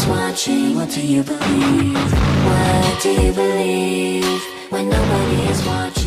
is watching, what do you believe? What do you believe when nobody is watching?